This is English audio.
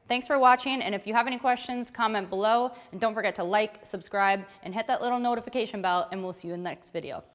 Thanks for watching, and if you have any questions, comment below, and don't forget to like, subscribe, and hit that little notification bell, and we'll see you in the next video.